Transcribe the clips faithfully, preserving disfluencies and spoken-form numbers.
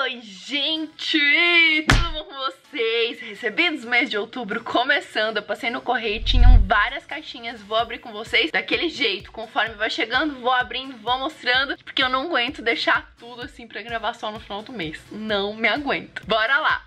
Oi, gente! Tudo bom com vocês? Recebidos do mês de outubro começando, eu passei no correio, tinham várias caixinhas, vou abrir com vocês daquele jeito, conforme vai chegando, vou abrindo, vou mostrando, porque eu não aguento deixar tudo assim pra gravar só no final do mês. Não me aguento. Bora lá!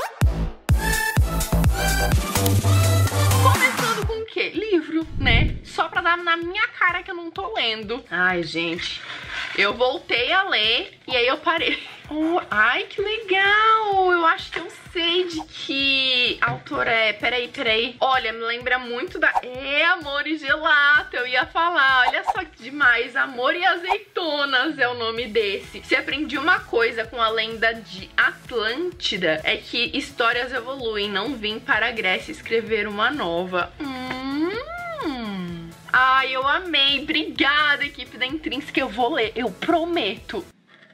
Começando com o quê? Livro, né? Só pra dar na minha cara que eu não tô lendo. Ai, gente, eu voltei a ler e aí eu parei. Oh, ai, que legal! Eu acho que eu sei de que autor é. Peraí, peraí. Olha, me lembra muito da... É, Amor e Gelato, eu ia falar. Olha só que demais. Amor e Azeitonas é o nome desse. Se aprendi uma coisa com a lenda de Atlântida, é que histórias evoluem. Não vim para a Grécia escrever uma nova. Hum... Ai, eu amei. Obrigada, equipe da Intrínseca. Eu vou ler, eu prometo.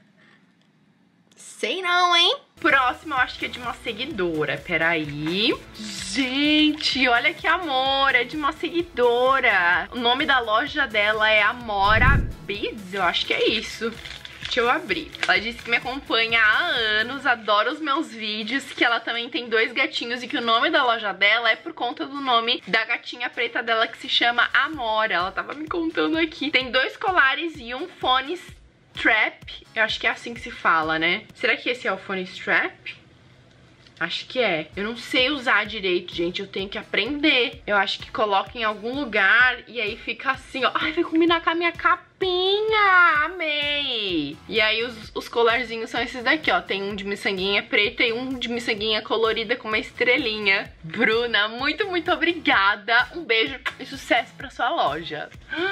Sei não, hein? Próximo, eu acho que é de uma seguidora. Peraí. Gente, olha que amor. É de uma seguidora. O nome da loja dela é Amora Beads. Eu acho que é isso. Deixa eu abrir. Ela disse que me acompanha há anos, adora os meus vídeos, que ela também tem dois gatinhos e que o nome da loja dela é por conta do nome da gatinha preta dela, que se chama Amora. Ela tava me contando aqui. Tem dois colares e um fone strap. Eu acho que é assim que se fala, né? Será que esse é o fone strap? Acho que é. Eu não sei usar direito, gente. Eu tenho que aprender. Eu acho que coloca em algum lugar e aí fica assim, ó. Ai, vai combinar com a minha capinha. Amei! E aí os, os colarzinhos são esses daqui, ó. Tem um de miçanguinha preta e um de miçanguinha colorida com uma estrelinha. Bruna, muito, muito obrigada. Um beijo e sucesso pra sua loja.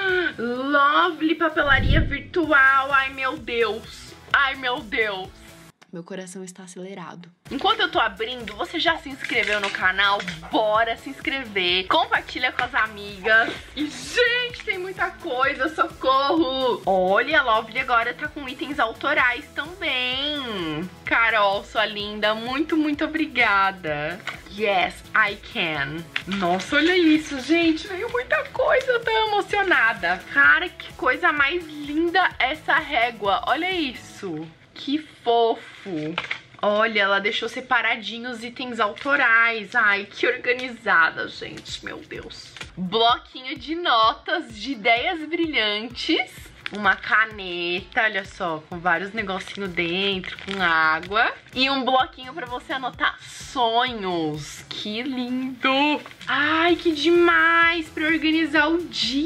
Lovely papelaria virtual. Ai, meu Deus. Ai, meu Deus. Meu coração está acelerado. Enquanto eu tô abrindo, você já se inscreveu no canal? Bora se inscrever. Compartilha com as amigas. E, gente, tem muita coisa. Socorro! Olha, a Lovely agora tá com itens autorais também. Carol, sua linda. Muito, muito obrigada. Yes, I can. Nossa, olha isso, gente. Veio muita coisa. Eu tô emocionada. Cara, que coisa mais linda essa régua. Olha isso. Que fofo. Olha, ela deixou separadinhos os itens autorais. Ai, que organizada, gente. Meu Deus. Bloquinho de notas de ideias brilhantes. Uma caneta, olha só, com vários negocinhos dentro, com água. E um bloquinho pra você anotar sonhos. Que lindo! Ai, que demais! Pra organizar o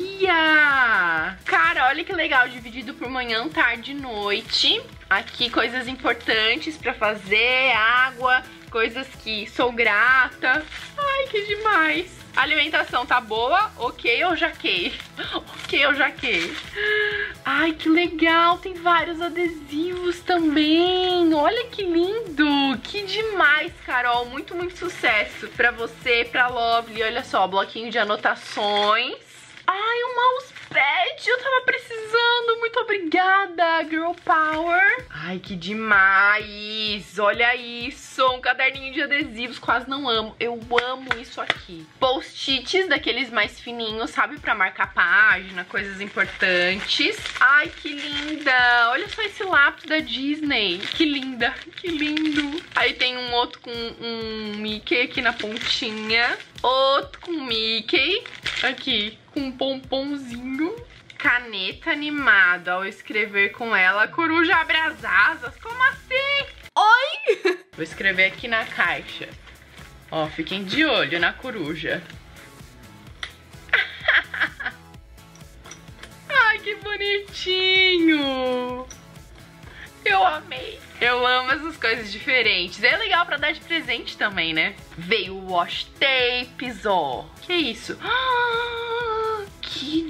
dia! Cara, olha que legal, dividido por manhã, tarde e noite. Aqui coisas importantes pra fazer, água, coisas que sou grata. Ai, que demais! A alimentação tá boa? Ok ou jaquei? Ok ou jaquei? Ai, que legal! Tem vários adesivos também! Olha que lindo! Que demais, Carol! Muito, muito sucesso pra você, pra Lovely. Olha só, bloquinho de anotações. Ai, um mousepad! Eu tava precisando! Muito obrigada, Girl Power! Ai, que demais! Olha isso! Um caderninho de adesivos, quase não amo. Eu amo isso aqui. Post-its daqueles mais fininhos, sabe? Pra marcar página, coisas importantes. Ai, que linda! Olha só esse lápis da Disney. Que linda! Que lindo! Aí tem um outro com um Mickey aqui na pontinha. Outro com Mickey. Aqui, com um pomponzinho. Caneta animada. Ao escrever com ela, a coruja abre as asas. Como assim? Oi! Vou escrever aqui na caixa. Ó, fiquem de olho na coruja. Ai, que bonitinho! Eu amei. Eu amo essas coisas diferentes. É legal pra dar de presente também, né? Veio o washi tapes, ó. Que isso? Ah, que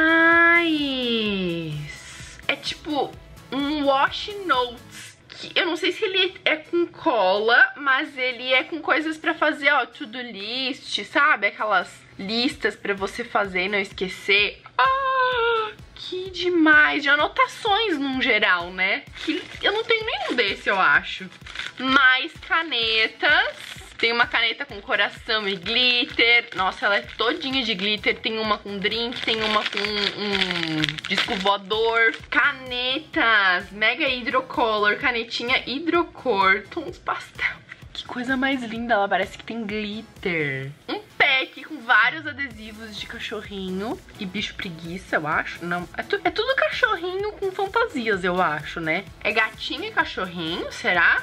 demais! É tipo um washi notes. Que eu não sei se ele é com cola, mas ele é com coisas pra fazer, ó, to-do list, sabe? Aquelas listas pra você fazer e não esquecer. Ah! Que demais, de anotações num geral, né? Que eu não tenho nenhum desse, eu acho. Mais canetas. Tem uma caneta com coração e glitter. Nossa, ela é todinha de glitter. Tem uma com drink, tem uma com um disco voador. Canetas Mega Hydrocolor, canetinha hidrocor, tons pastel. Que coisa mais linda, ela parece que tem glitter. Um pack com vários adesivos de cachorrinho e bicho preguiça, eu acho. Não, é, tu, é tudo cachorrinho com fantasias, eu acho, né? É gatinho e cachorrinho, será?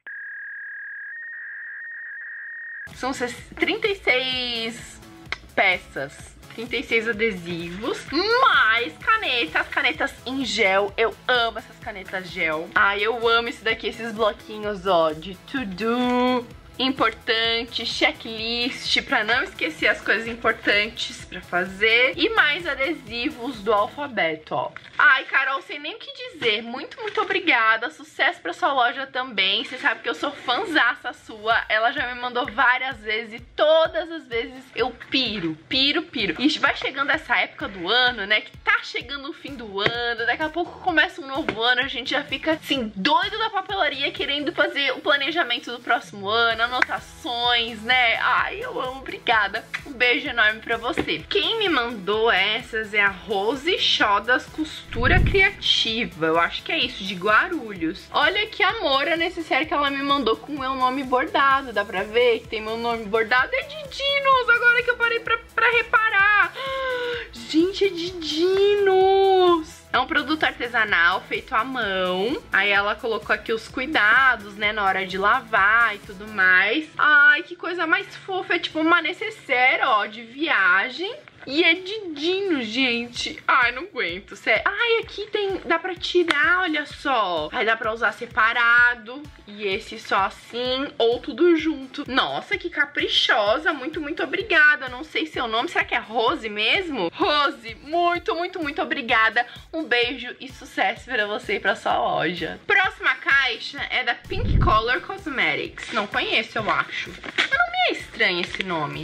São trinta e seis peças, trinta e seis adesivos, mais canetas, canetas em gel. Eu amo essas canetas gel. Ai, eu amo esse daqui, esses bloquinhos, ó, de to do, importante, checklist, pra não esquecer as coisas importantes pra fazer. E mais adesivos do alfabeto, ó. Ai, Carol, sem nem o que dizer. Muito, muito obrigada. Sucesso pra sua loja também. Você sabe que eu sou fãzaça sua. Ela já me mandou várias vezes e todas as vezes eu piro, piro, piro. E vai chegando essa época do ano, né, que tá chegando o fim do ano. Daqui a pouco começa um novo ano. A gente já fica, assim, doido da papelaria, querendo fazer o planejamento do próximo ano, anotações, né? Ai, eu amo, obrigada. Um beijo enorme pra você. Quem me mandou essas é a Rose Chodas Costura Criativa. Eu acho que é isso, de Guarulhos. Olha que amor a necessaire que ela me mandou com o meu nome bordado. Dá pra ver que tem meu nome bordado? É de Dinos, agora que eu parei pra, pra reparar. Gente, é de Dinos. É um produto artesanal feito à mão. Aí ela colocou aqui os cuidados, né, na hora de lavar e tudo mais. Ai, que coisa mais fofa. É tipo uma necessaire, ó, de viagem. E é de Dino, gente. Ai, não aguento, sério. Ai, aqui tem, dá pra tirar, olha só. Aí dá pra usar separado. E esse só assim, ou tudo junto. Nossa, que caprichosa. Muito, muito obrigada. Não sei seu nome, será que é Rose mesmo? Rose, muito, muito, muito obrigada. Um beijo e sucesso pra você e pra sua loja. Próxima caixa é da Pink Color Cosmetics. Não conheço, eu acho. Mas não me é estranho esse nome.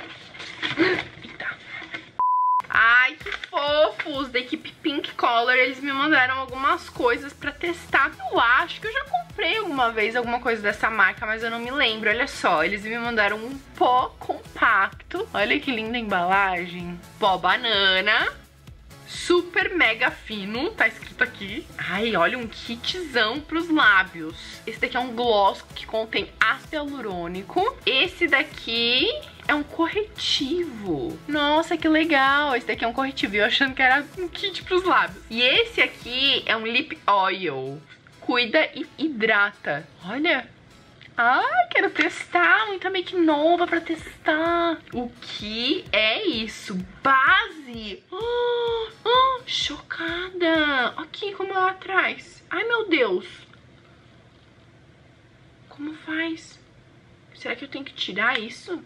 Ai, que fofos, da equipe Pink Color. Eles me mandaram algumas coisas pra testar. Eu acho que eu já comprei alguma vez alguma coisa dessa marca, mas eu não me lembro. Olha só, eles me mandaram um pó compacto. Olha que linda a embalagem. Pó banana, super mega fino, tá escrito aqui. Ai, olha, um kitzão pros lábios. Esse daqui é um gloss que contém ácido hialurônico. Esse daqui é um corretivo. Nossa, que legal. Esse daqui é um corretivo. Eu achando que era um kit pros lábios. E esse aqui é um lip oil. Cuida e hidrata. Olha. Ai, quero testar. Muita make nova pra testar. O que é isso? Base. Oh, oh, chocada. Aqui, como lá atrás. Ai, meu Deus. Como faz? Será que eu tenho que tirar isso?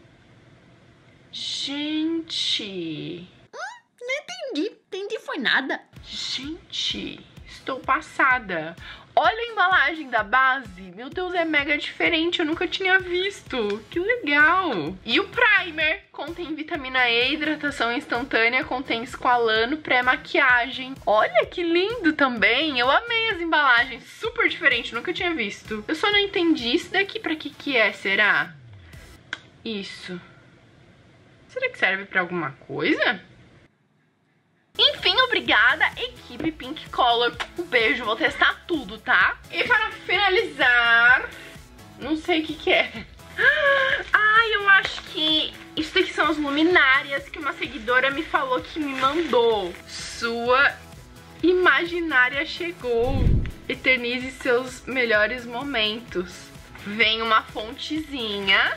Gente. Hum, não entendi. Entendi foi nada. Gente, estou passada. Olha a embalagem da base. Meu Deus, é mega diferente. Eu nunca tinha visto. Que legal. E o primer contém vitamina E, hidratação instantânea, contém esqualano, pré-maquiagem. Olha que lindo também. Eu amei as embalagens. Super diferente. Nunca tinha visto. Eu só não entendi isso daqui pra que que é, será? Isso. Será que serve pra alguma coisa? Enfim, obrigada, equipe Pink Color. Um beijo, vou testar tudo, tá? E para finalizar, não sei o que que é. Ai, eu acho que isso daqui são as luminárias que uma seguidora me falou que me mandou. Sua imaginária chegou. Eternize seus melhores momentos. Vem uma fontezinha.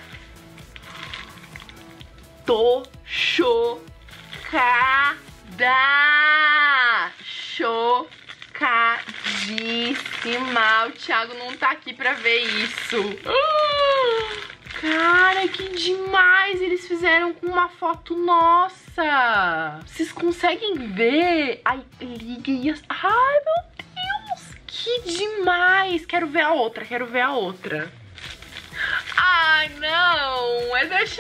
Tô chocada. Chocadíssima. O Thiago não tá aqui pra ver isso. Uh, cara, que demais. Eles fizeram com uma foto nossa. Vocês conseguem ver? Ai, liga e... Ai, meu Deus. Que demais. Quero ver a outra, quero ver a outra. Ai, não. É da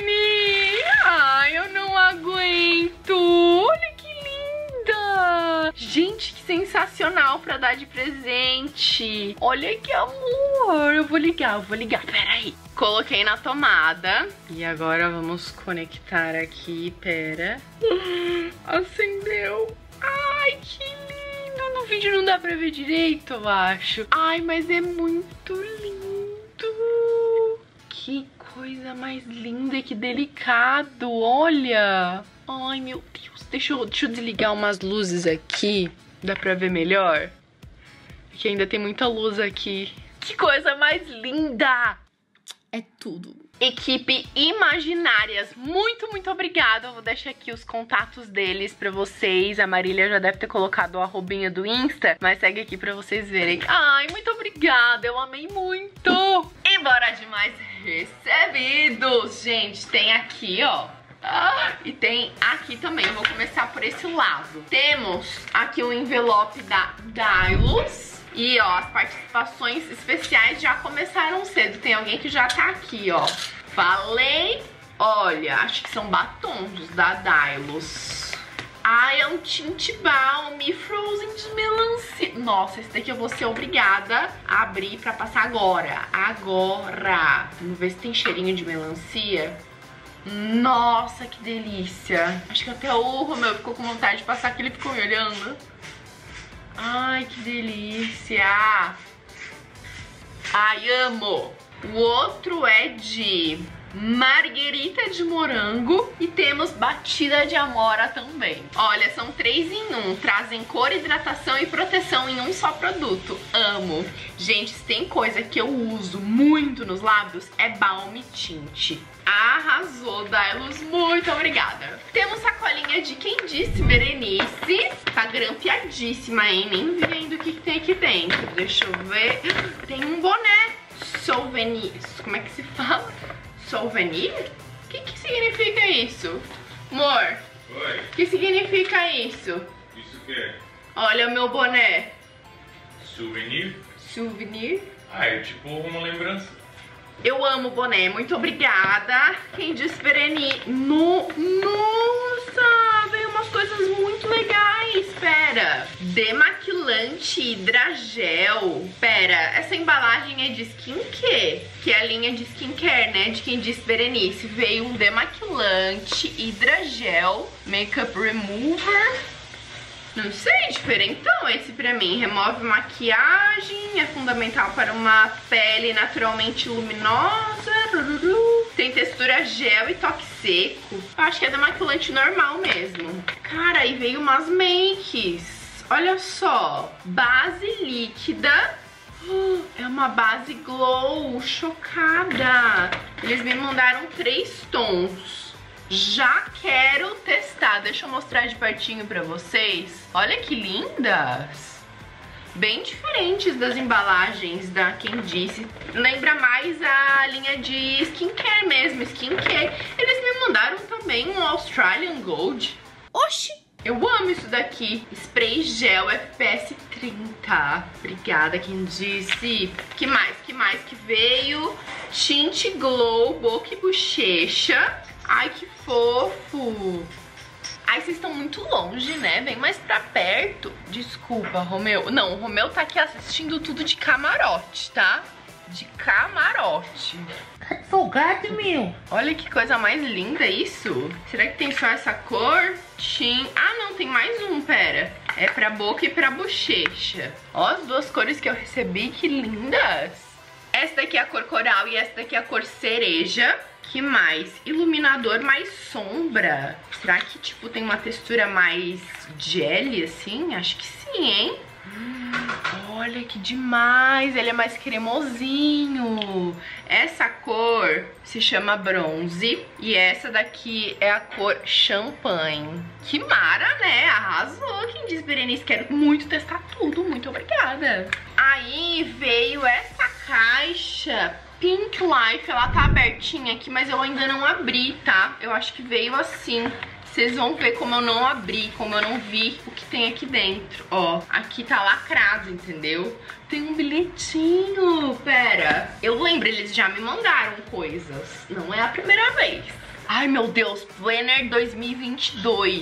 Charlene. Ai, eu não aguento. Olha que linda. Gente, que sensacional pra dar de presente. Olha que amor. Eu vou ligar, eu vou ligar. Pera aí. Coloquei na tomada. E agora vamos conectar aqui. Pera. Acendeu. Ai, que lindo. No vídeo não dá pra ver direito, eu acho. Ai, mas é muito lindo. Que coisa mais linda e que delicado. Olha. Ai, meu Deus. Deixa eu, deixa eu desligar umas luzes aqui. Dá pra ver melhor? Porque ainda tem muita luz aqui. Que coisa mais linda. É tudo. Equipe Imaginárias, muito, muito obrigada. Eu vou deixar aqui os contatos deles pra vocês. A Marília já deve ter colocado o arrobinha do Insta, mas segue aqui pra vocês verem. Ai, muito obrigada, eu amei muito. E bora de mais recebidos. Gente, tem aqui, ó. Ah, e tem aqui também, eu vou começar por esse lado. Temos aqui o envelope da Dylos. E ó, as participações especiais já começaram cedo. Tem alguém que já tá aqui, ó. Falei. Olha, acho que são batons da Dylos. Ai, é um tint balm frozen de melancia. Nossa, esse daqui eu vou ser obrigada a abrir pra passar agora. Agora. Vamos ver se tem cheirinho de melancia. Nossa, que delícia. Acho que até o Romeu ficou com vontade de passar, que ele ficou me olhando. Ai, que delícia. Ai, amo. O outro é de marguerita de morango. E temos batida de amora também. Olha, são três em um. Trazem cor, hidratação e proteção em um só produto. Amo. Gente, se tem coisa que eu uso muito nos lábios, é Balm Tint. Arrasou, Dylos, muito obrigada. Temos sacolinha de Quem Disse Berenice. Tá grampeadíssima, hein? Nem vi ainda o que, que tem aqui dentro. Deixa eu ver. Tem um boné souvenir. Como é que se fala? Souvenir? O que, que significa isso? Amor, oi. O que significa isso? Isso o quê? Olha o meu boné. Souvenir? Souvenir? Ah, é tipo uma lembrança. Eu amo o boné, muito obrigada. Quem disse Berenice? No... Nossa, veio umas coisas muito legais. Pera, demaquilante hidrogel. Pera, essa embalagem é de skincare, que é a linha de skincare, né? De Quem Disse Berenice. Veio um demaquilante hidrogel, makeup remover. Não sei, diferentão esse pra mim. Remove maquiagem, é fundamental para uma pele naturalmente luminosa. Tem textura gel e toque seco. Acho que é demaquilante normal mesmo. Cara, e veio umas makes. Olha só, base líquida. É uma base glow, chocada. Eles me mandaram três tons. Já quero testar. Deixa eu mostrar de pertinho pra vocês. Olha que lindas. Bem diferentes das embalagens da Quem Disse. Lembra mais a linha de skincare mesmo, skincare. Eles me mandaram também um Australian Gold. Oxi! Eu amo isso daqui. Spray gel F P S trinta. Obrigada, Quem Disse. Que mais? Que mais que veio? Tint Glow, boca e bochecha. Ai, que fofo. Ai, vocês estão muito longe, né? Vem mais pra perto. Desculpa, Romeu. Não, o Romeu tá aqui assistindo tudo de camarote, tá? De camarote. Folgado, meu. Olha que coisa mais linda isso. Será que tem só essa cor? Tim. Ah, não, tem mais um, pera. É pra boca e pra bochecha. Ó as duas cores que eu recebi, que lindas. Essa daqui é a cor coral e essa daqui é a cor cereja. Que mais? Iluminador mais sombra. Será que, tipo, tem uma textura mais jelly, assim? Acho que sim, hein? Hum, olha que demais. Ele é mais cremosinho. Essa cor se chama bronze. E essa daqui é a cor champanhe. Que mara, né? Arrasou. Quem diz Berenice? Quero muito testar tudo. Muito obrigada. Aí veio essa caixa Pink Life, ela tá abertinha aqui, mas eu ainda não abri, tá? Eu acho que veio assim. Vocês vão ver como eu não abri, como eu não vi o que tem aqui dentro. Ó, aqui tá lacrado, entendeu? Tem um bilhetinho, pera. Eu lembro, eles já me mandaram coisas. Não é a primeira vez. Ai, meu Deus, Planner dois mil e vinte e dois.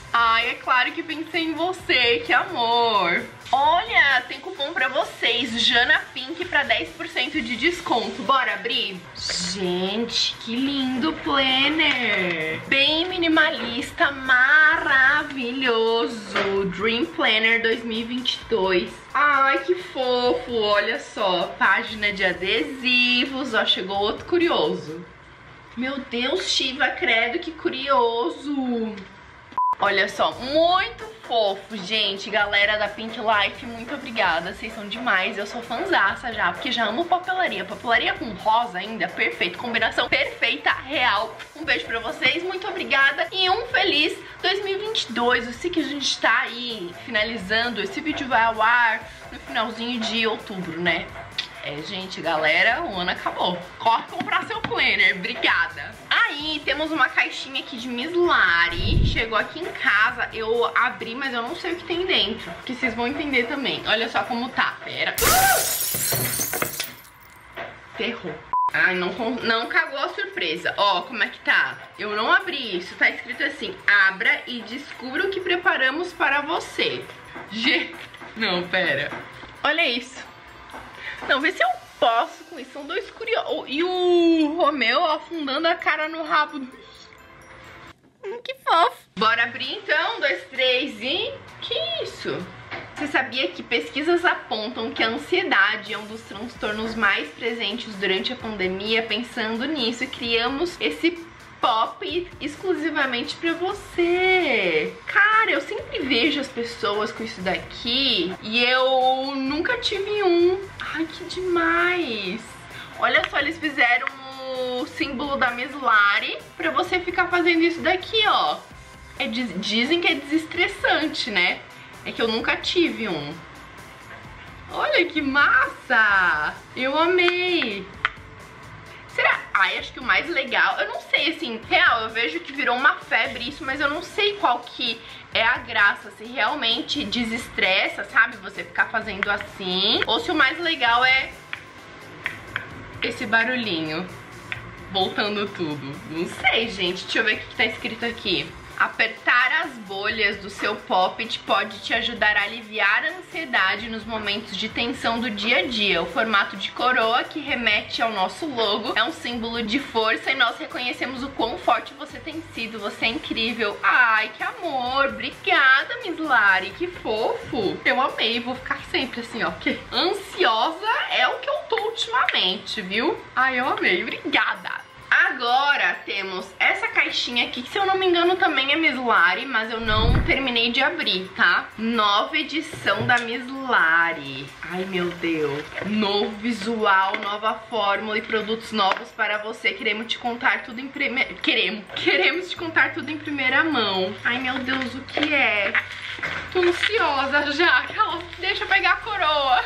Ai, é claro que pensei em você, que amor. Olha, tem cupom pra vocês, Jana Pink, pra dez por cento de desconto. Bora abrir? Gente, que lindo planner. Bem minimalista, maravilhoso. Dream Planner dois mil e vinte e dois. Ai, que fofo, olha só. Página de adesivos, ó, chegou outro curioso. Meu Deus, Shiva, credo, que curioso. Olha só, muito fofo, gente. Galera da Pink Life, muito obrigada. Vocês são demais. Eu sou fãzaça já, porque já amo papelaria. Papelaria com rosa ainda, perfeito. Combinação perfeita, real. Um beijo pra vocês, muito obrigada. E um feliz dois mil e vinte e dois. Eu sei que a gente tá aí finalizando. Esse vídeo vai ao ar no finalzinho de outubro, né? É, gente, galera, o ano acabou. Corre comprar seu planner, obrigada. Aí, temos uma caixinha aqui de Miss Lari. Chegou aqui em casa, eu abri, mas eu não sei o que tem dentro, porque vocês vão entender também. Olha só como tá, pera. Uh! Ferrou. Ai, não, não cagou a surpresa. Ó, como é que tá? Eu não abri isso, tá escrito assim: abra e descubra o que preparamos para você. G... Não, pera. Olha isso. Não, vê se eu posso com isso. São dois curiosos. E o Romeu afundando a cara no rabo. Hum, que fofo. Bora abrir então. Um, dois, três e... Que isso? Você sabia que pesquisas apontam que a ansiedade é um dos transtornos mais presentes durante a pandemia? Pensando nisso, criamos esse pop exclusivamente pra você. Cara, eu sempre vejo as pessoas com isso daqui e eu nunca tive um. Ai, que demais. Olha só, eles fizeram o símbolo da Miss Lari pra você ficar fazendo isso daqui, ó. É, dizem que é desestressante, né? É que eu nunca tive um. Olha que massa. Eu amei. Será? Ai, acho que o mais legal, eu não sei, assim, real, eu vejo que virou uma febre isso, mas eu não sei qual que é a graça, se realmente desestressa, sabe, você ficar fazendo assim, ou se o mais legal é esse barulhinho, voltando tudo. Não sei, gente, deixa eu ver o que tá escrito aqui. Apertar as bolhas do seu poppet pode te ajudar a aliviar a ansiedade nos momentos de tensão do dia a dia. O formato de coroa, que remete ao nosso logo, é um símbolo de força e nós reconhecemos o quão forte você tem sido. Você é incrível. Ai, que amor. Obrigada, Miss Lari. Que fofo. Eu amei. Vou ficar sempre assim, ó. Porque ansiosa é o que eu tô ultimamente, viu? Ai, eu amei. Obrigada. Agora temos essa caixinha aqui, que se eu não me engano também é Miss Lari, mas eu não terminei de abrir, tá? Nova edição da Miss Lari. Ai, meu Deus. Novo visual, nova fórmula e produtos novos para você. Queremos te contar tudo em primeira... Queremos. Queremos te contar tudo em primeira mão. Ai, meu Deus, o que é? Tô ansiosa já. Deixa eu pegar a coroa.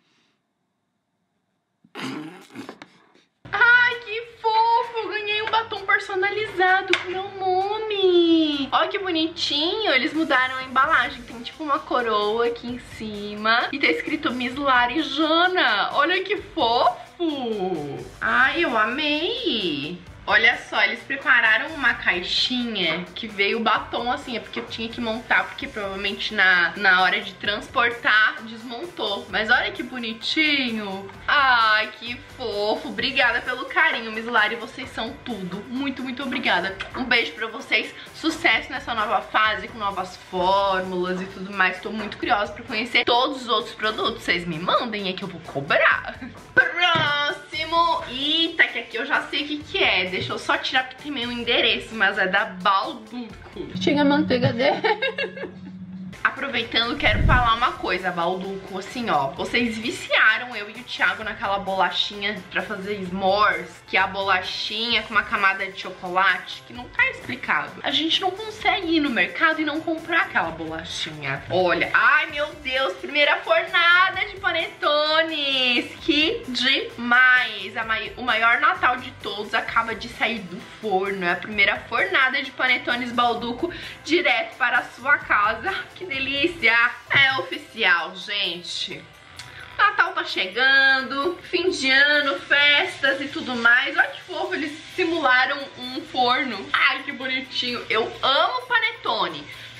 Ai, que fofo! Ganhei um batom personalizado com meu nome. Olha que bonitinho. Eles mudaram a embalagem. Tem tipo uma coroa aqui em cima e tá escrito Miss Lari Jana. Olha que fofo. Ai, eu amei. Olha só, eles prepararam uma caixinha que veio batom assim, é porque eu tinha que montar, porque provavelmente na, na hora de transportar desmontou. Mas olha que bonitinho. Ai, que fofo. Obrigada pelo carinho, Miss Lari, vocês são tudo. Muito, muito obrigada. Um beijo pra vocês. Sucesso nessa nova fase, com novas fórmulas e tudo mais. Tô muito curiosa pra conhecer todos os outros produtos. Vocês me mandem, é que eu vou cobrar. Próximo. Eita, que aqui eu já sei o que que é. Deixa eu só tirar porque tem meu endereço, mas é da Balduco. Chega a manteiga dele. Aproveitando, quero falar uma coisa, Balduco, assim, ó. Vocês viciaram eu e o Thiago naquela bolachinha pra fazer s'mores, que é a bolachinha com uma camada de chocolate, que não tá explicado. A gente não consegue ir no mercado e não comprar aquela bolachinha. Olha, ai meu Deus, primeira fornada de panetones. Que demais! A mai- o maior Natal de todos acaba de sair do forno. É a primeira fornada de panetones Balduco direto para a sua casa. Que delícia! É oficial, gente. Natal tá chegando, fim de ano, festas e tudo mais. Olha que fofo, eles simularam um forno. Ai, que bonitinho. Eu amo panetone.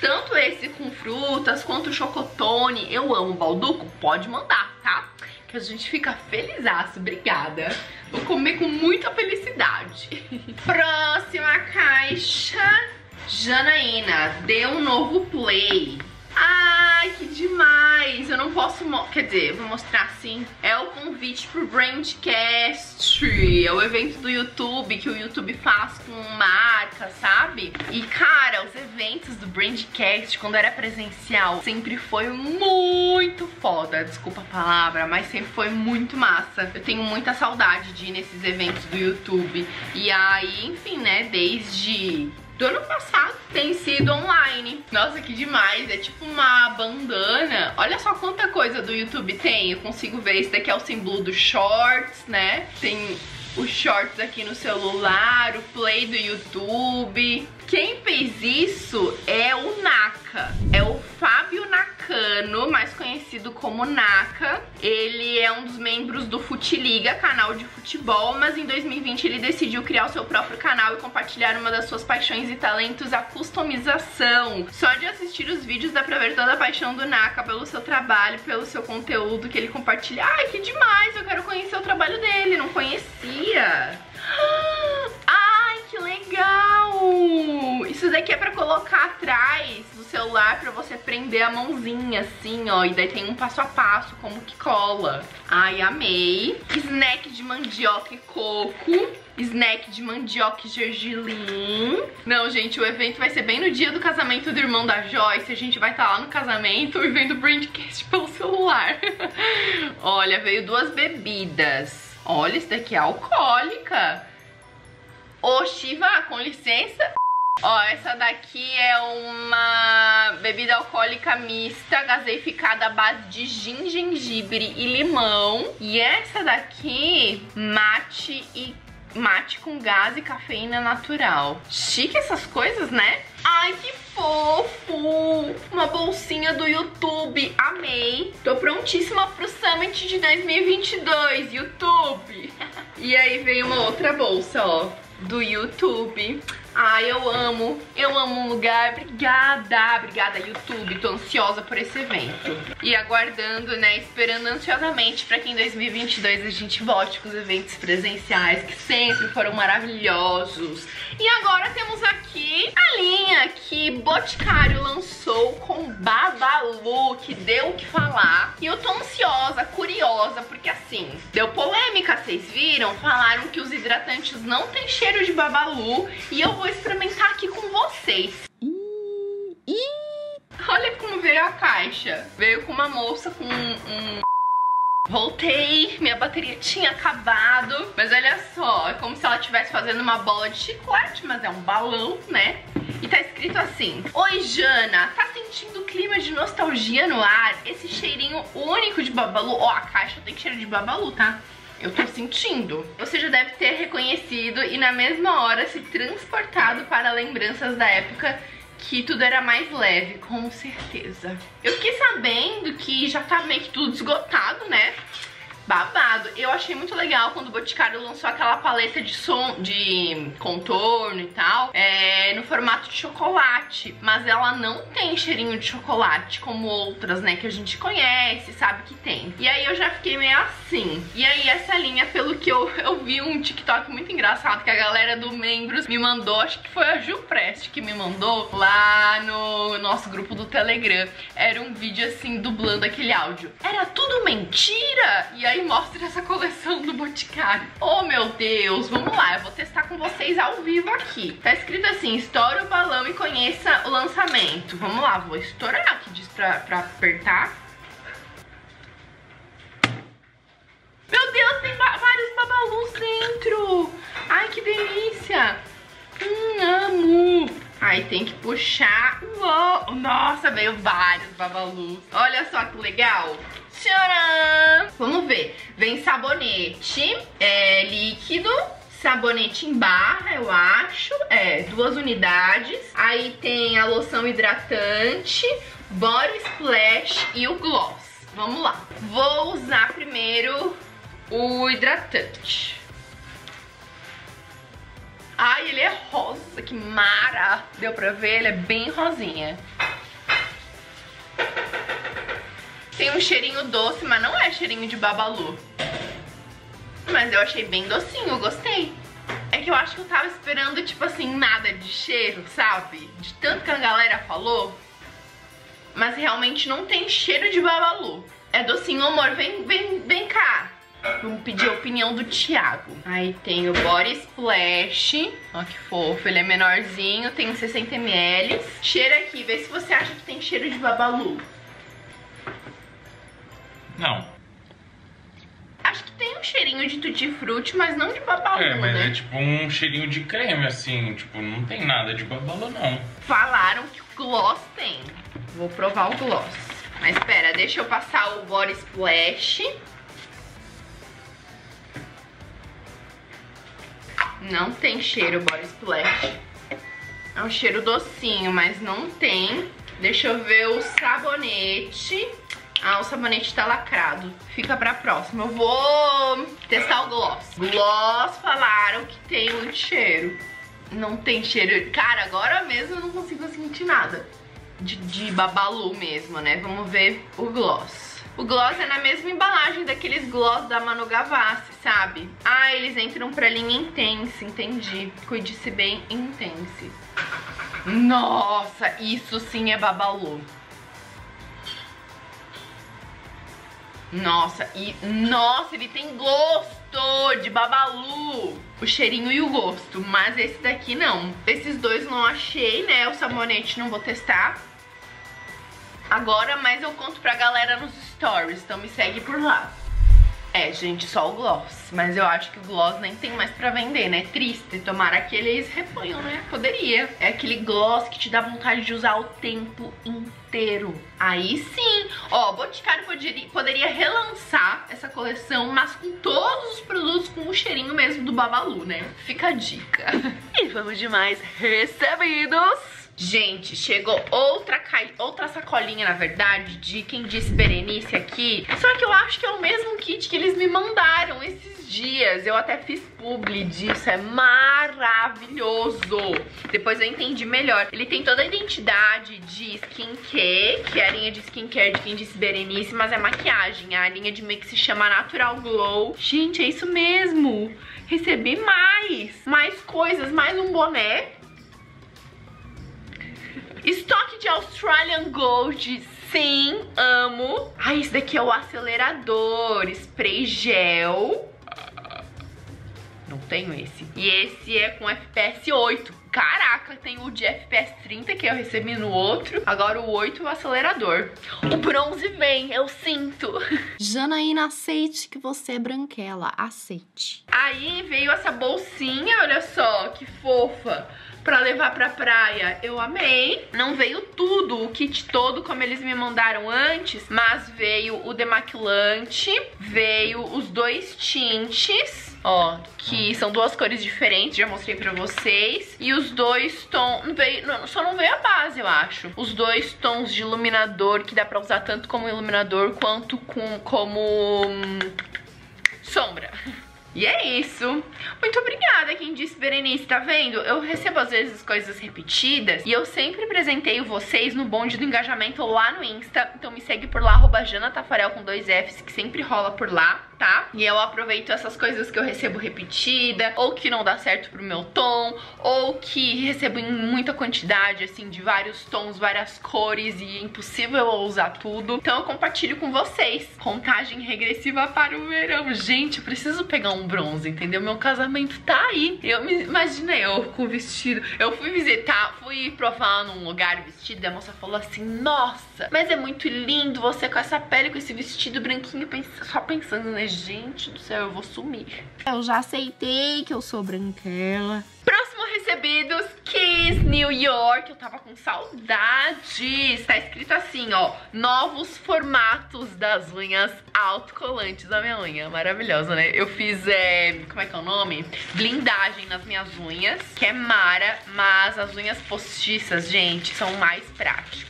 Tanto esse com frutas quanto o chocotone. Eu amo balduco, pode mandar, tá? Que a gente fica felizaço, obrigada. Vou comer com muita felicidade. Próxima caixa. Janaína, dê um novo play. Ai, que demais. Eu não posso, quer dizer, vou mostrar assim. É o convite pro Brandcast. É o evento do YouTube que o YouTube faz com marca, sabe? E cara, os eventos do Brandcast, quando era presencial, sempre foi muito foda. Desculpa a palavra, mas sempre foi muito massa. Eu tenho muita saudade de ir nesses eventos do YouTube. E aí, enfim, né, desde do ano passado tem sido online. Nossa, que demais. É tipo uma bandana. Olha só quanta coisa do YouTube tem. Eu consigo ver. Esse daqui é o símbolo do Shorts, né? Tem os Shorts aqui no celular, o Play do YouTube. Quem fez isso é o Naka. É o Fábio Nakano, mais conhecido como Naka. Ele é um dos membros do Futiliga, canal de futebol, mas em dois mil e vinte ele decidiu criar o seu próprio canal e compartilhar uma das suas paixões e talentos, a customização. Só de assistir os vídeos dá pra ver toda a paixão do Naka pelo seu trabalho, pelo seu conteúdo que ele compartilha. Ai, que demais! Eu quero conhecer o trabalho dele, não conhecia. Ai, que legal! Isso daqui é pra colocar atrás do celular pra você prender a mãozinha assim, ó. E daí tem um passo a passo, como que cola. Ai, amei. Snack de mandioca e coco. Snack de mandioca e gergelim. Não, gente, o evento vai ser bem no dia do casamento do irmão da Joyce. A gente vai estar lá no casamento e vendo o Brandcast pelo celular. Olha, veio duas bebidas. Olha, esse daqui é alcoólica. Ô, Shiva, com licença. Ó, essa daqui é uma bebida alcoólica mista, gaseificada à base de gin, gengibre e limão. E essa daqui, mate e mate com gás e cafeína natural. Chique essas coisas, né? Ai, que fofo! Uma bolsinha do YouTube, amei. Tô prontíssima pro Summit de dois mil e vinte e dois, YouTube. E aí veio uma outra bolsa, ó, do YouTube. Ai, eu amo, eu amo o lugar. Obrigada, obrigada YouTube. Tô ansiosa por esse evento. E aguardando, né, esperando ansiosamente pra que em dois mil e vinte e dois a gente volte com os eventos presenciais, que sempre foram maravilhosos. E agora temos aqui a linha que Boticário lançou com Babalu, que deu o que falar. E eu tô ansiosa, curiosa, porque assim, deu polêmica, vocês viram? Falaram que os hidratantes não tem cheiro de Babalu. E eu vou experimentar aqui com vocês. Ih, ih. Olha como veio a caixa. Veio com uma moça com um... Voltei, minha bateria tinha acabado. Mas olha só, é como se ela estivesse fazendo uma bola de chiclete, mas é um balão, né? E tá escrito assim: oi, Jana, tá sentindo o clima de nostalgia no ar? Esse cheirinho único de Babalu. Ó, a caixa tem cheiro de Babalu, tá? Eu tô sentindo. Você já deve ter reconhecido e na mesma hora se transportado para lembranças da época que tudo era mais leve, com certeza. Eu fiquei sabendo que já tá meio que tudo esgotado, né? Babado. Eu achei muito legal quando o Boticário lançou aquela paleta de som, de contorno e tal, é, no formato de chocolate. Mas ela não tem cheirinho de chocolate como outras, né, que a gente conhece, sabe que tem. E aí eu já fiquei meio assim. E aí essa linha, pelo que eu, eu vi um TikTok muito engraçado que a galera do Membros me mandou, acho que foi a Ju Prest que me mandou lá no nosso grupo do Telegram. Era um vídeo assim, dublando aquele áudio. Era tudo mentira! E aí mostra essa coleção do Boticário. Oh, meu Deus, vamos lá, eu vou testar com vocês ao vivo aqui. Tá escrito assim: estoura o balão e conheça o lançamento. Vamos lá, vou estourar aqui, diz pra, pra apertar. Meu Deus, tem vários babalus dentro. Ai, que delícia. Hum, amo. Aí tem que puxar. Uou, nossa, veio vários babalus. Olha só que legal. Tcharam! Vamos ver. Vem sabonete é, líquido, sabonete em barra, eu acho. É, duas unidades. Aí tem a loção hidratante, body splash e o gloss. Vamos lá. Vou usar primeiro o hidratante. Ai, ele é rosa, que mara. Deu pra ver? Ele é bem rosinha. Tem um cheirinho doce, mas não é cheirinho de Babalu. Mas eu achei bem docinho, gostei. É que eu acho que eu tava esperando, tipo assim, nada de cheiro, sabe? De tanto que a galera falou. Mas realmente não tem cheiro de Babalu. É docinho, amor, vem, vem, vem cá. Vamos pedir a opinião do Thiago. Aí tem o Body Splash. Ó que fofo, ele é menorzinho, tem sessenta mililitros. Cheira aqui, vê se você acha que tem cheiro de Babalu. Não. Acho que tem um cheirinho de tutti-frutti, mas não de Babalu, É, mas né? é tipo um cheirinho de creme, assim. Tipo, não tem nada de Babalu, não. Falaram que o gloss tem. Vou provar o gloss. Mas espera, deixa eu passar o Body Splash. Não tem cheiro Body Splash. É um cheiro docinho, mas não tem. Deixa eu ver o sabonete. Ah, o sabonete tá lacrado. Fica pra próxima. Eu vou testar o gloss. Gloss falaram que tem muito cheiro. Não tem cheiro. Cara, agora mesmo eu não consigo sentir nada de, de Babalu mesmo, né? Vamos ver o gloss. O gloss é na mesma embalagem daqueles gloss da Manu Gavassi, sabe? Ah, eles entram pra linha Intense, entendi. Cuide-se bem, Intense. Nossa, isso sim é Babalu. Nossa, e nossa, ele tem gosto de Babalu. O cheirinho e o gosto, mas esse daqui não. Esses dois não achei, né? O sabonete não vou testar agora, mas eu conto pra galera nos stories, então me segue por lá. É, gente, só o gloss, mas eu acho que o gloss nem tem mais pra vender, né? Triste, tomara que eles reponham, né? Poderia. É aquele gloss que te dá vontade de usar o tempo inteiro. Aí sim. Ó, o Boticário poderia, poderia relançar essa coleção, mas com todos os produtos com o cheirinho mesmo do Babalu, né? Fica a dica. E vamos de mais recebidos. Gente, chegou outra, ca... outra sacolinha, na verdade, de Quem Disse Berenice aqui. Só que eu acho que é o mesmo kit que eles me mandaram esses dias. Eu até fiz publi disso, é maravilhoso. Depois eu entendi melhor. Ele tem toda a identidade de skincare, que é a linha de skincare de Quem Disse Berenice, mas é maquiagem. A linha de make se chama Natural Glow. Gente, é isso mesmo. Recebi mais. Mais coisas, mais um boné. Estoque de Australian Gold, sim, amo. Ah, esse daqui é o acelerador, spray gel. Não tenho esse. E esse é com F P S oito. Caraca, tem o de F P S trinta que eu recebi no outro. Agora o oito, o acelerador. O bronze vem, eu sinto. Janaína, aceite que você é branquela, aceite. Aí veio essa bolsinha, olha só, que fofa. Pra levar pra praia, eu amei. Não veio tudo, o kit todo como eles me mandaram antes, mas veio o demaquilante, veio os dois tintes, ó, que são duas cores diferentes, já mostrei pra vocês. E os dois tons, veio, só não veio a base, eu acho. Os dois tons de iluminador, que dá pra usar tanto como iluminador quanto com, como hum, sombra. E é isso. Muito obrigada, Quem Disse Berenice, tá vendo? Eu recebo às vezes coisas repetidas e eu sempre presenteio vocês no bonde do engajamento lá no Insta. Então me segue por lá, arroba Jana Tafarel com dois Fs, que sempre rola por lá, tá? E eu aproveito essas coisas que eu recebo repetida, ou que não dá certo pro meu tom, ou que recebo em muita quantidade, assim, de vários tons, várias cores e é impossível eu usar tudo. Então eu compartilho com vocês. Contagem regressiva para o verão. Gente, eu preciso pegar um bronze, entendeu? Meu casamento tá aí. Eu me imaginei eu com o vestido. Eu fui visitar, fui provar num lugar vestido e a moça falou assim: nossa, mas é muito lindo você com essa pele, com esse vestido branquinho, só pensando, né? Gente do céu, eu vou sumir. Eu já aceitei que eu sou branquela. Próximo recebidos, Kiss New York. Eu tava com saudades. Tá escrito assim, ó: novos formatos das unhas autocolantes da minha unha. Maravilhosa, né? Eu fiz, é, como é que é o nome? Blindagem nas minhas unhas, que é mara, mas as unhas postiças, gente, são mais práticas.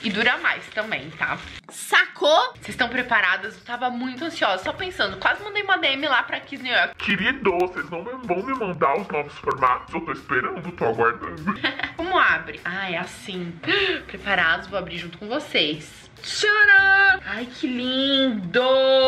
E dura mais também, tá? Sacou? Vocês estão preparadas? Eu tava muito ansiosa, só pensando. Quase mandei uma D M lá pra Kiss New York. Querido, vocês não vão me mandar os novos formatos? Eu tô esperando, tô aguardando. Como abre? Ah, é assim. Preparados? Vou abrir junto com vocês. Tcharam! Ai, que lindo!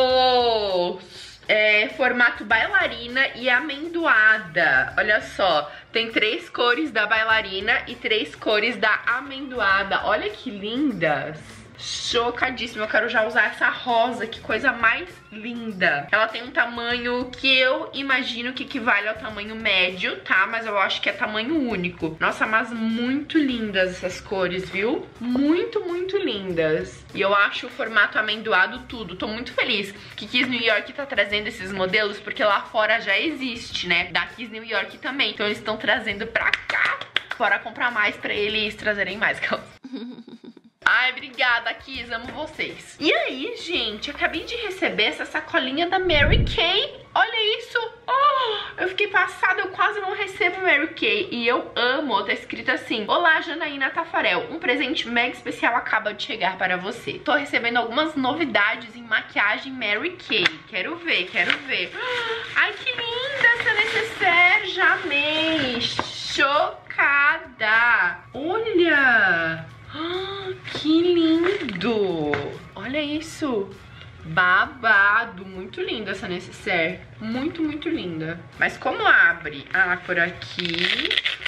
É formato bailarina e amendoada. Olha só, tem três cores da bailarina e três cores da amendoada. Olha que lindas. Chocadíssima, eu quero já usar essa rosa, que coisa mais linda. Ela tem um tamanho que eu imagino que equivale ao tamanho médio, tá? Mas eu acho que é tamanho único. Nossa, mas muito lindas essas cores, viu? Muito, muito lindas. E eu acho o formato amendoado tudo. Tô muito feliz que Kiss New York tá trazendo esses modelos, porque lá fora já existe, né? Da Kiss New York também. Então eles estão trazendo pra cá. Bora comprar mais pra eles trazerem mais. Ai, obrigada, Kiss, amo vocês. E aí, gente, acabei de receber essa sacolinha da Mary Kay. Olha isso. Oh, eu fiquei passada, eu quase não recebo Mary Kay. E eu amo, tá escrito assim: olá, Janaína Tafarel, um presente mega especial acaba de chegar para você. Tô recebendo algumas novidades em maquiagem Mary Kay. Quero ver, quero ver. Ai, que linda essa necessaire, já amei. Chocada. Olha... que lindo! Olha isso! Babado! Muito linda essa necessaire. Muito, muito linda. Mas como abre? Ah, por aqui.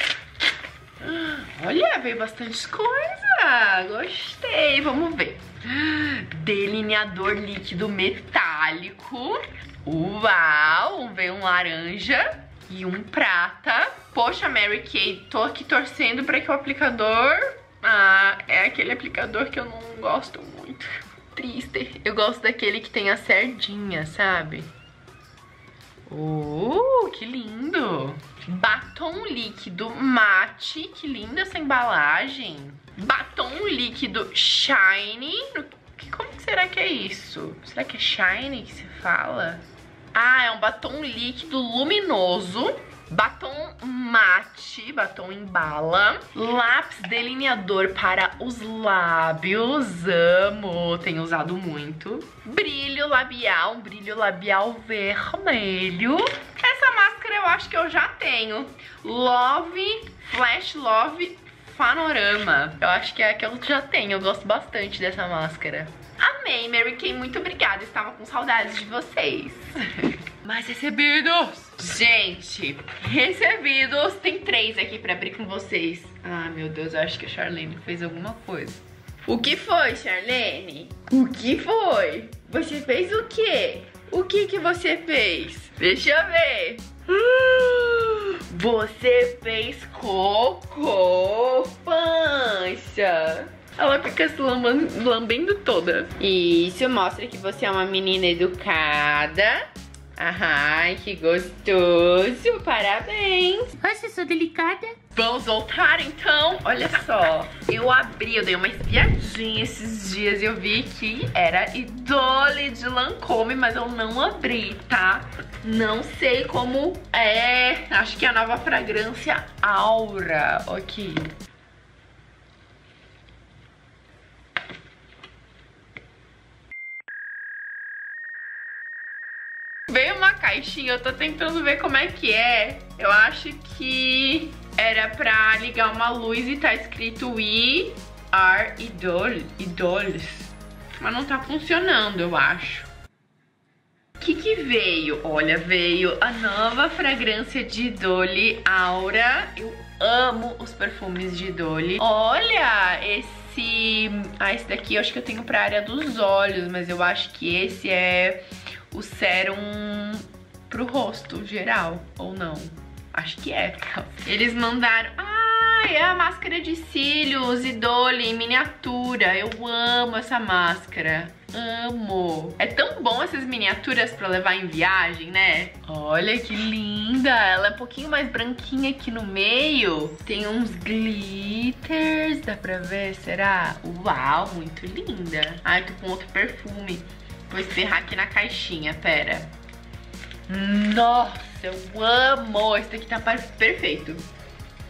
Olha, veio bastante coisa. Gostei. Vamos ver. Delineador líquido metálico. Uau! Veio um laranja e um prata. Poxa, Mary Kay, tô aqui torcendo para que o aplicador... Ah, é aquele aplicador que eu não gosto muito. Triste. Eu gosto daquele que tem a cerdinha, sabe? Oh, que lindo. Batom líquido mate. Que linda essa embalagem. Batom líquido shiny. Como que será que é isso? Será que é shiny que se fala? Ah, é um batom líquido luminoso. Batom mate, batom em bala. Lápis delineador para os lábios. Amo, tenho usado muito. Brilho labial, um brilho labial vermelho. Essa máscara eu acho que eu já tenho. Love, Flash Love Panorama. Eu acho que é a que eu já tenho, eu gosto bastante dessa máscara. Amei, Mary Kay, muito obrigada. Estava com saudades de vocês. Mais recebidos! Gente, recebidos. Tem três aqui pra abrir com vocês. Ah, meu Deus, eu acho que a Charlene fez alguma coisa. O que foi, Charlene? O que foi? Você fez o quê? O que que você fez? Deixa eu ver. Você fez cocô, pança. Ela fica se lambendo, lambendo toda. Isso mostra que você é uma menina educada. Ai, que gostoso. Parabéns. Nossa, eu sou delicada. Vamos voltar, então? Olha só. Eu abri, eu dei uma espiadinha esses dias e eu vi que era Idole de Lancôme, mas eu não abri, tá? Não sei como é. Acho que é a nova fragrância Aura. Aqui. Veio uma caixinha, eu tô tentando ver como é que é. Eu acho que era pra ligar uma luz e tá escrito We Are Idol, Idols. Mas não tá funcionando, eu acho. O que que veio? Olha, veio a nova fragrância de Idole, Aura. Eu amo os perfumes de Idole. Olha, esse... Ah, esse daqui eu acho que eu tenho pra área dos olhos, mas eu acho que esse é... o sérum pro rosto geral, ou não? Acho que é. Eles mandaram... Ah, é a máscara de cílios Idole em miniatura. Eu amo essa máscara. Amo. É tão bom essas miniaturas pra levar em viagem, né? Olha que linda. Ela é um pouquinho mais branquinha aqui no meio. Tem uns glitters. Dá pra ver? Será? Uau, muito linda. Ai, tô com outro perfume. Vou espirrar aqui na caixinha, pera. Nossa, eu amo! Esse daqui tá perfeito.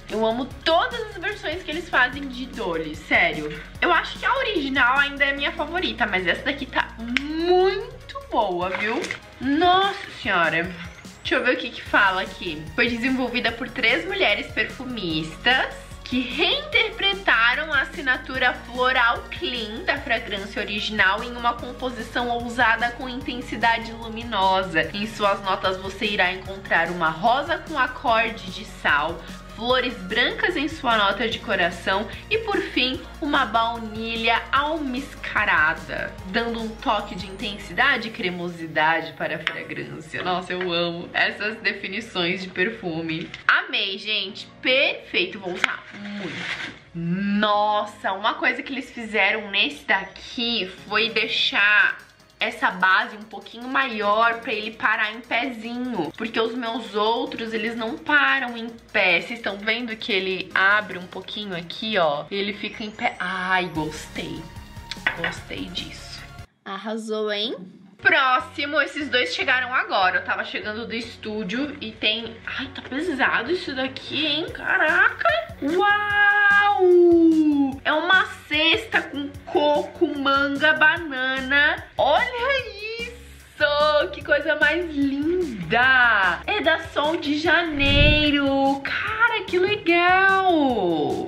Eu amo todas as versões que eles fazem de Dolly, sério. Eu acho que a original ainda é a minha favorita, mas essa daqui tá muito boa, viu? Nossa senhora. Deixa eu ver o que que fala aqui. Foi desenvolvida por três mulheres perfumistas que reinterpretaram a assinatura floral clean da fragrância original em uma composição ousada com intensidade luminosa. Em suas notas você irá encontrar uma rosa com acorde de sal, flores brancas em sua nota de coração e, por fim, uma baunilha almiscarada, dando um toque de intensidade e cremosidade para a fragrância. Nossa, eu amo essas definições de perfume. Amei, gente. Perfeito. Vou usar muito. Nossa, uma coisa que eles fizeram nesse daqui foi deixar essa base um pouquinho maior pra ele parar em pezinho, porque os meus outros, eles não param em pé. Vocês estão vendo que ele abre um pouquinho aqui, ó, e ele fica em pé. Ai, gostei. Gostei disso. Arrasou, hein? Próximo, esses dois chegaram agora. Eu tava chegando do estúdio e tem... Ai, tá pesado isso daqui, hein? Caraca! Uau! É uma cesta com coco, manga, banana. Olha isso! Que coisa mais linda! É da Sol de Janeiro. Cara, que legal!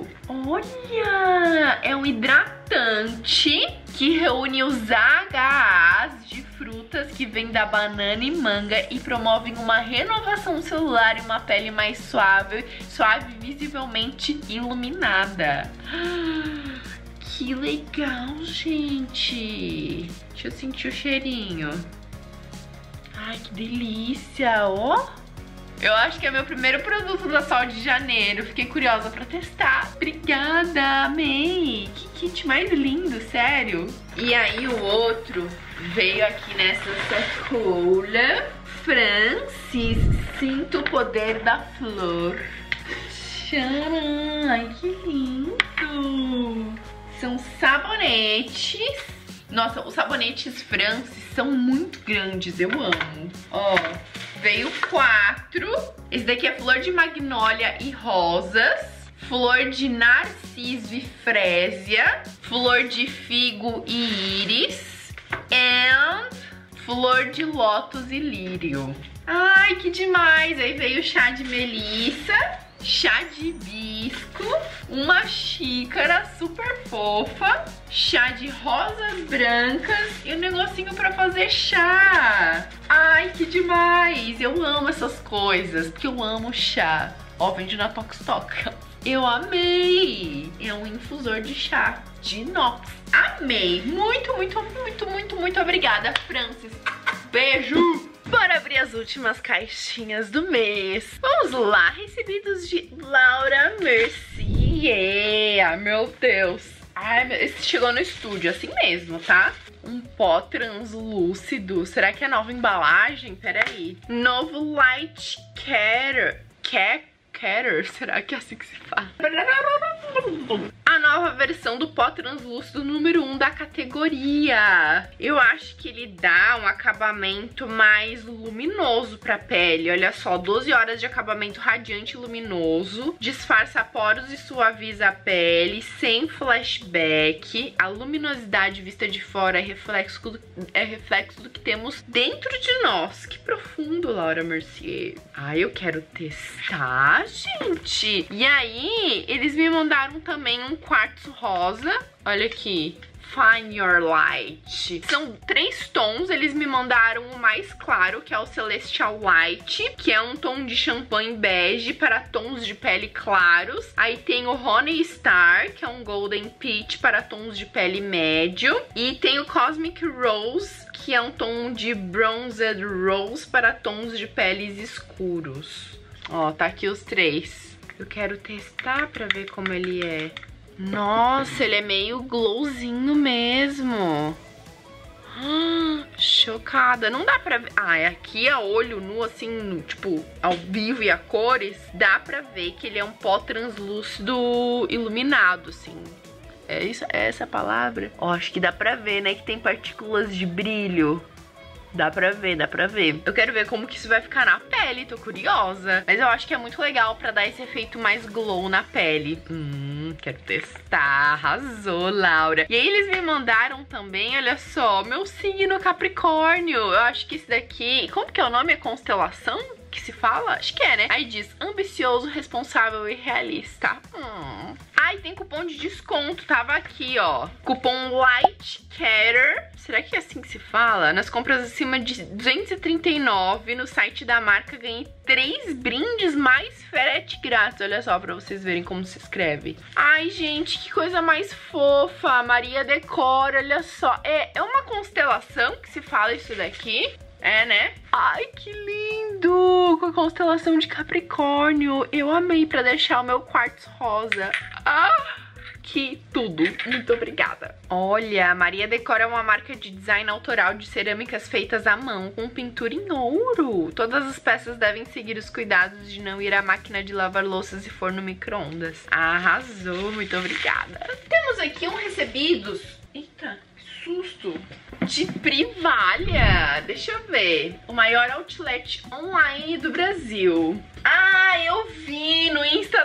Olha! É um hidratante que reúne os agá ás de frutas que vem da banana e manga e promovem uma renovação celular e uma pele mais suave, suave e visivelmente iluminada. Que legal, gente! Deixa eu sentir o cheirinho. Ai, que delícia, ó! Eu acho que é meu primeiro produto da Sol de Janeiro. Fiquei curiosa pra testar. Obrigada, amei. Que kit mais lindo, sério. E aí o outro veio aqui nessa sacola. Francis, sinto o poder da flor. Tcharam! Ai, que lindo. São sabonetes. Nossa, os sabonetes Francis são muito grandes, eu amo. Ó, veio quatro. Esse daqui é flor de magnólia e rosas, flor de narciso e frésia, flor de figo e íris, and flor de lótus e lírio. Ai, que demais! Aí veio chá de melissa, chá de hibisco, uma xícara super fofa, chá de rosas brancas e um negocinho pra fazer chá. Ai, que demais! Eu amo essas coisas, porque eu amo chá. Ó, vende na Tox Tok. Eu amei! É um infusor de chá de inox. Amei! Muito, muito, muito, muito, muito obrigada, Francis. Beijo! Bora abrir as últimas caixinhas do mês. Vamos lá, recebidos de Laura Mercier. Meu Deus. Ai, esse chegou no estúdio, assim mesmo, tá? Um pó translúcido. Será que é nova embalagem? Peraí. Novo Light Care. Care? Care? Será que é assim que se fala? A nova versão do pó translúcido número um da categoria. Eu acho que ele dá um acabamento mais luminoso pra pele. Olha só, doze horas de acabamento radiante e luminoso. Disfarça poros e suaviza a pele, sem flashback. A luminosidade vista de fora é reflexo do, é reflexo do que temos dentro de nós. Que profundo, Laura Mercier. Ai, eu quero testar, gente. E aí, eles me mandaram também um quartzo rosa. Olha aqui. Find Your Light. São três tons, eles me mandaram o mais claro, que é o Celestial Light, que é um tom de champanhe bege para tons de pele claros. Aí tem o Honey Star, que é um Golden Peach para tons de pele médio. E tem o Cosmic Rose, que é um tom de Bronzed Rose para tons de peles escuros. Ó, tá aqui os três. Eu quero testar pra ver como ele é. Nossa, ele é meio glowzinho mesmo. Ah, chocada. Não dá pra ver. Ah, aqui a olho nu, assim, tipo, ao vivo e a cores, dá pra ver que ele é um pó translúcido iluminado, assim. É, isso, é essa a palavra? Ó, acho que dá pra ver, né, que tem partículas de brilho. Dá pra ver, dá pra ver. Eu quero ver como que isso vai ficar na pele, tô curiosa. Mas eu acho que é muito legal pra dar esse efeito mais glow na pele. Hum, quero testar. Arrasou, Laura. E aí eles me mandaram também, olha só, meu signo Capricórnio. Eu acho que esse daqui... Como que é o nome? É constelação? Que se fala? Acho que é, né? Aí diz, ambicioso, responsável e realista. Hum. Ai, tem cupom de desconto. Tava aqui, ó. Cupom LIGHTCATER. Será que é assim que se fala? Nas compras acima de duzentos e trinta e nove no site da marca, ganhei três brindes mais frete grátis. Olha só, pra vocês verem como se escreve. Ai, gente, que coisa mais fofa. Maria Decora, olha só. É, é uma constelação que se fala isso daqui? É, né? Ai, que lindo! Com a constelação de Capricórnio. Eu amei, pra deixar o meu quartzo rosa. Ah, que tudo. Muito obrigada. Olha, Maria Decora é uma marca de design autoral de cerâmicas feitas à mão com pintura em ouro. Todas as peças devem seguir os cuidados de não ir à máquina de lavar louças e forno micro-ondas. Arrasou, muito obrigada. Temos aqui um recebidos. Eita, que susto. De Privalha. Deixa eu ver. O maior outlet online do Brasil. Ah, eu vi no Insta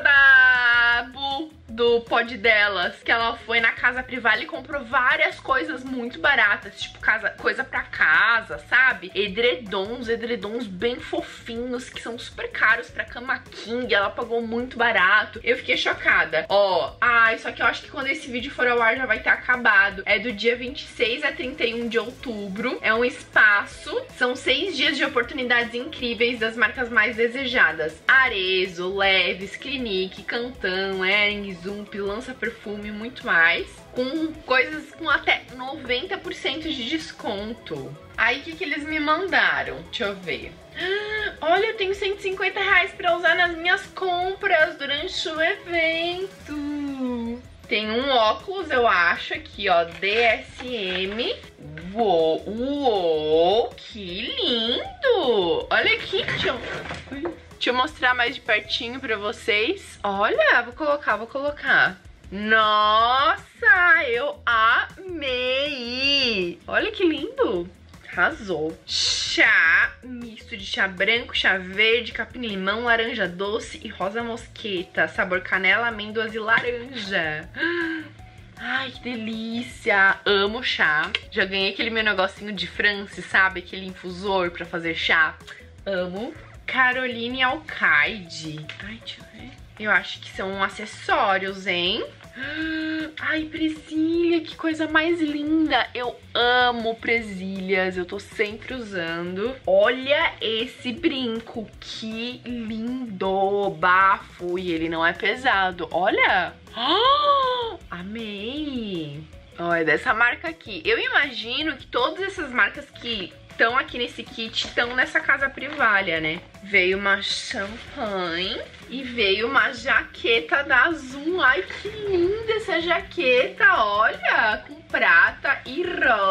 da Bu, do pod delas, que ela foi na Casa Privalha e comprou várias coisas muito baratas, tipo casa, coisa pra casa, sabe? Edredons, edredons bem fofinhos, que são super caros pra cama king, ela pagou muito barato. Eu fiquei chocada. Ó, ai, só que eu acho que quando esse vídeo for ao ar já vai ter acabado. É do dia vinte e seis a trinta e um de outubro. É um espaço, são seis dias de oportunidades incríveis das marcas mais desejadas. Arezzo, Levi's, Clinique, Cantão, Hering, Zump, Lança Perfume e muito mais. Com coisas com até noventa por cento de desconto. Aí, o que, que eles me mandaram? Deixa eu ver. Olha, eu tenho cento e cinquenta reais pra usar nas minhas compras durante o evento. Tem um óculos, eu acho, aqui, ó, D S M. Uou, uou, que lindo! Olha aqui, deixa eu... Deixa eu mostrar mais de pertinho pra vocês. Olha, vou colocar, vou colocar. Nossa, eu amei! Olha que lindo! Arrasou. Chá misto de chá branco, chá verde, capim-limão, laranja doce e rosa mosqueta. Sabor canela, amêndoas e laranja. Ai, que delícia! Amo chá. Já ganhei aquele meu negocinho de France, sabe? Aquele infusor pra fazer chá. Amo. Caroline Alcaide. Ai, deixa eu ver. Eu acho que são acessórios, hein? Ai, presilha, que coisa mais linda. Eu amo presilhas, eu tô sempre usando. Olha esse brinco, que lindo. Bafo, e ele não é pesado. Olha. Oh, amei. Ó, é dessa marca aqui. Eu imagino que todas essas marcas que estão aqui nesse kit estão nessa Casa Privalha, né? Veio uma champanhe e veio uma jaqueta da Zoom. Ai, que linda essa jaqueta, olha, com prata e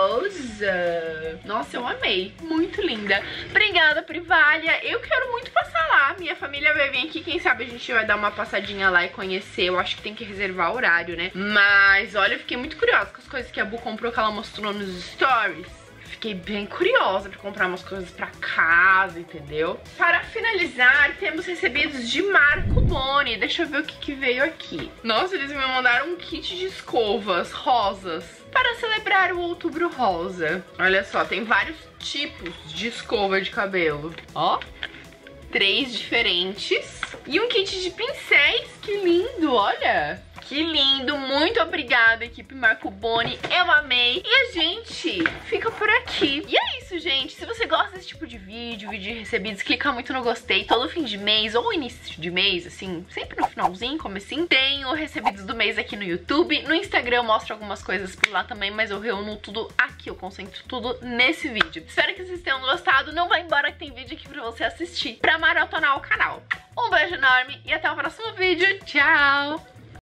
rosa. Nossa, eu amei, muito linda. Obrigada, Privalha. Eu quero muito passar lá. Minha família vai vir aqui, quem sabe a gente vai dar uma passadinha lá e conhecer. Eu acho que tem que reservar horário, né? Mas, olha, eu fiquei muito curiosa com as coisas que a Bu comprou, que ela mostrou nos stories. Fiquei bem curiosa pra comprar umas coisas pra casa, entendeu? Para finalizar, temos recebidos de Marco Boni. Deixa eu ver o que, que veio aqui. Nossa, eles me mandaram um kit de escovas rosas para celebrar o Outubro Rosa. Olha só, tem vários tipos de escova de cabelo. Ó, três diferentes. E um kit de pincéis, que lindo, olha. Que lindo, muito obrigada, equipe Marco Boni, eu amei. E a gente fica por aqui. E é isso, gente, se você gosta desse tipo de vídeo, vídeo de recebidos, clica muito no gostei. Todo fim de mês ou início de mês, assim, sempre no finalzinho, comecinho, tem o recebidos do mês aqui no YouTube. No Instagram eu mostro algumas coisas por lá também, mas eu reúno tudo aqui, eu concentro tudo nesse vídeo. Espero que vocês tenham gostado, não vai embora que tem vídeo aqui pra você assistir, pra maratonar o canal. Um beijo enorme e até o próximo vídeo, tchau!